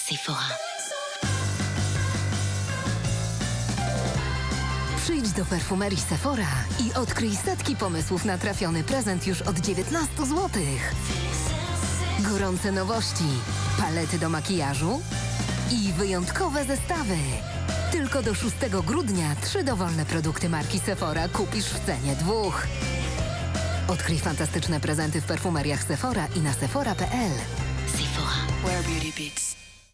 Sephora. Przyjdź do perfumerii Sephora i odkryj setki pomysłów na trafiony prezent już od 19 zł. Gorące nowości, palety do makijażu i wyjątkowe zestawy. Tylko do 6 grudnia 3 dowolne produkty marki Sephora kupisz w cenie 2. Odkryj fantastyczne prezenty w perfumeriach Sephora i na sephora.pl. Sephora, where beauty beats.